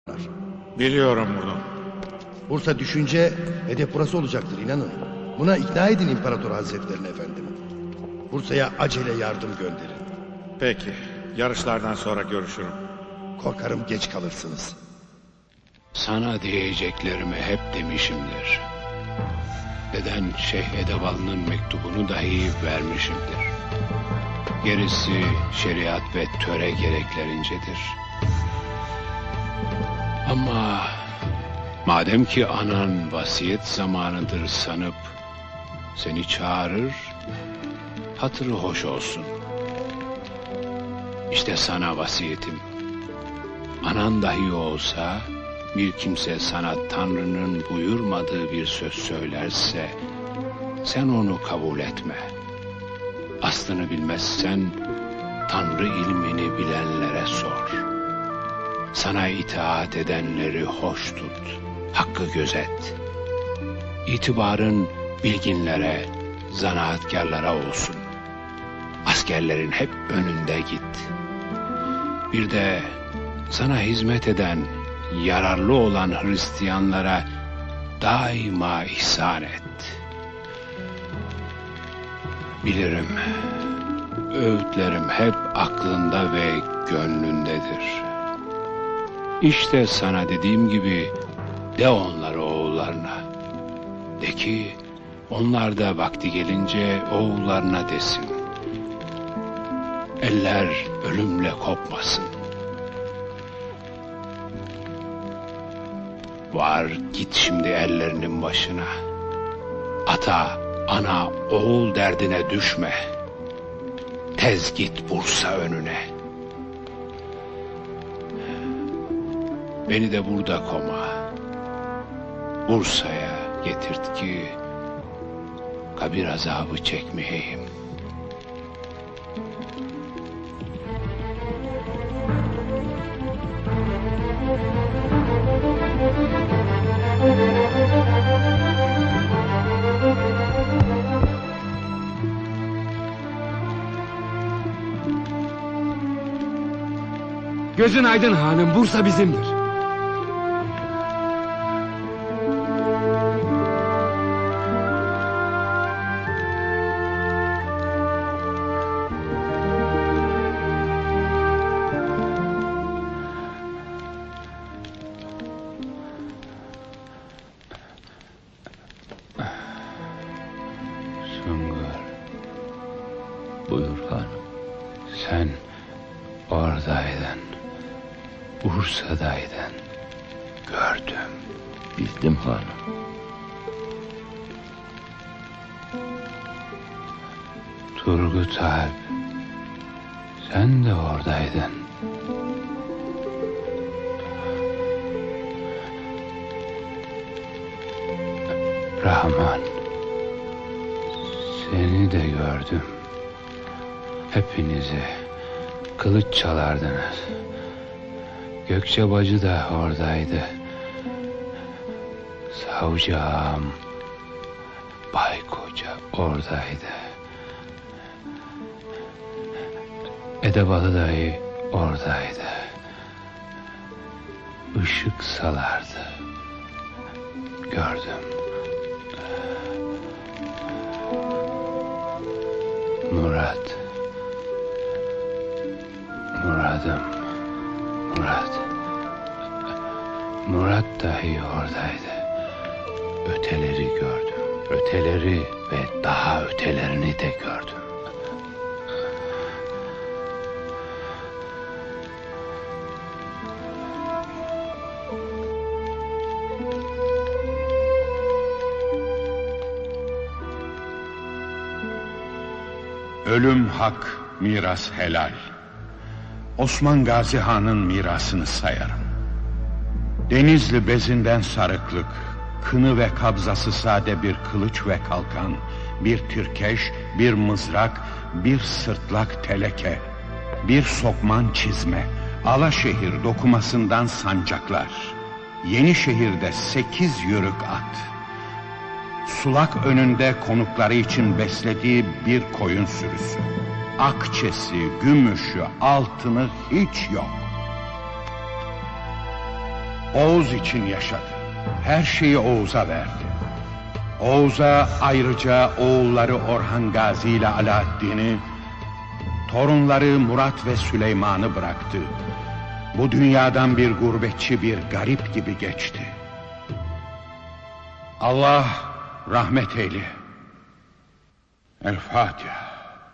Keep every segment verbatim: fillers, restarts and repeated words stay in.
Biliyorum bunu. Bursa düşünce hedef burası olacaktır, inanın. Buna ikna edin İmparator Hazretlerini efendim. Bursa'ya acele yardım gönderin. Peki, yarışlardan sonra görüşürüm. Korkarım geç kalırsınız. Sana diyeceklerimi hep demişimdir. Deden Şeyh Edebalı'nın mektubunu dahi vermişimdir. Gerisi şeriat ve töre gereklerincedir. Ama madem ki anan vasiyet zamanıdır sanıp seni çağırır, hatırı hoş olsun. İşte sana vasiyetim. Anan dahi olsa bir kimse sana Tanrı'nın buyurmadığı bir söz söylerse sen onu kabul etme. Aslını bilmezsen Tanrı ilmini bilenlere sor. Sana itaat edenleri hoş tut, hakkı gözet. İtibarın bilginlere, zanaatkarlara olsun. Askerlerin hep önünde git. Bir de sana hizmet eden, yararlı olan Hristiyanlara daima ihsan et. Bilirim, öğütlerim hep aklında ve gönlündedir. İşte sana dediğim gibi de onları oğullarına. De ki onlar da vakti gelince oğullarına desin. Eller ölümle kopmasın. Var git şimdi ellerinin başına. Ata, ana, oğul derdine düşme. Tez git Bursa önüne. Beni de burada koma. Bursa'ya getirt ki kabir azabı çekmeyeyim. Gözün aydın hanım, Bursa bizimdir. Sungur, buyur hanım. Sen oradaydın, Bursa'daydın. Gördüm. Bildim hanım. Turgut Alp, sen de oradaydın. Rahman, seni de gördüm. Hepinizi kılıç çalardınız. Gökçe bacı da oradaydı. Savcı ağam, Baykoca oradaydı. Edebalı dayı oradaydı. Işık salardı. Gördüm. Murat. Murat'ım. Murat. Murat dahi oradaydı. Öteleri gördüm. Öteleri ve daha ötelerini de gördüm. Ölüm hak, miras helal. Osman Gazi Han'ın mirasını sayarım. Denizli bezinden sarıklık, kını ve kabzası sade bir kılıç ve kalkan, bir türkeş, bir mızrak, bir sırtlak teleke, bir sokman çizme, Alaşehir dokumasından sancaklar, Yenişehir'de sekiz yörük at, sulak önünde konukları için beslediği bir koyun sürüsü, akçesi, gümüşü, altını hiç yok. Oğuz için yaşadı. Her şeyi Oğuz'a verdi. Oğuz'a ayrıca oğulları Orhan Gazi ile Alaaddin'i, torunları Murat ve Süleyman'ı bıraktı. Bu dünyadan bir gurbetçi, bir garip gibi geçti. Allah rahmet eyle. El Fatiha.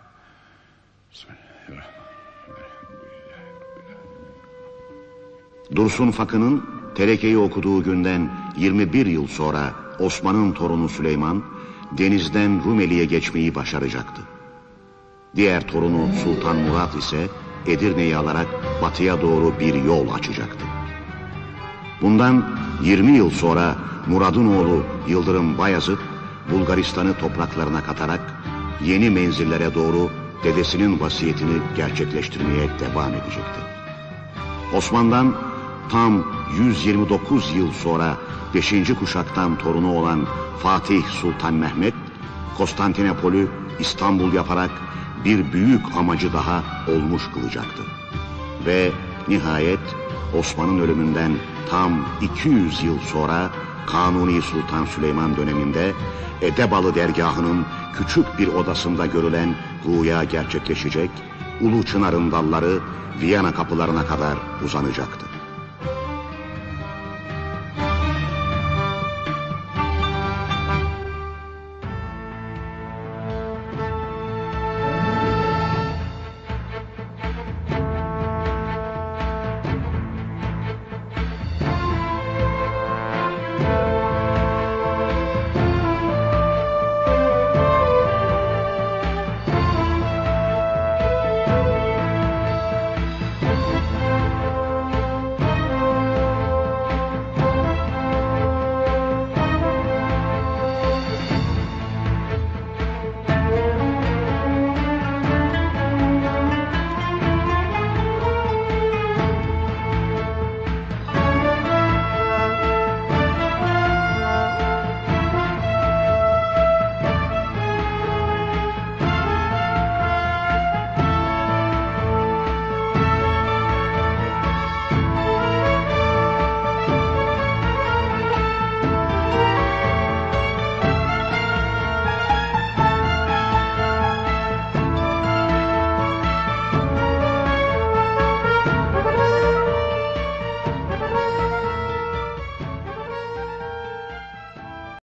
Dursun Fakı'nın Teleke'yi okuduğu günden yirmi bir yıl sonra Osman'ın torunu Süleyman, denizden Rumeli'ye geçmeyi başaracaktı. Diğer torunu Sultan Murat ise Edirne'yi alarak batıya doğru bir yol açacaktı. Bundan yirmi yıl sonra Murad'ın oğlu Yıldırım Bayezid, Bulgaristan'ı topraklarına katarak yeni menzillere doğru dedesinin vasiyetini gerçekleştirmeye devam edecekti. Osman'dan tam yüz yirmi dokuz yıl sonra beşinci kuşaktan torunu olan Fatih Sultan Mehmet, Konstantinopol'ü İstanbul yaparak bir büyük amacı daha olmuş kılacaktı. Ve nihayet Osman'ın ölümünden tam iki yüz yıl sonra Kanuni Sultan Süleyman döneminde Edebalı dergahının küçük bir odasında görülen rüya gerçekleşecek, Ulu Çınar'ın dalları Viyana kapılarına kadar uzanacaktı.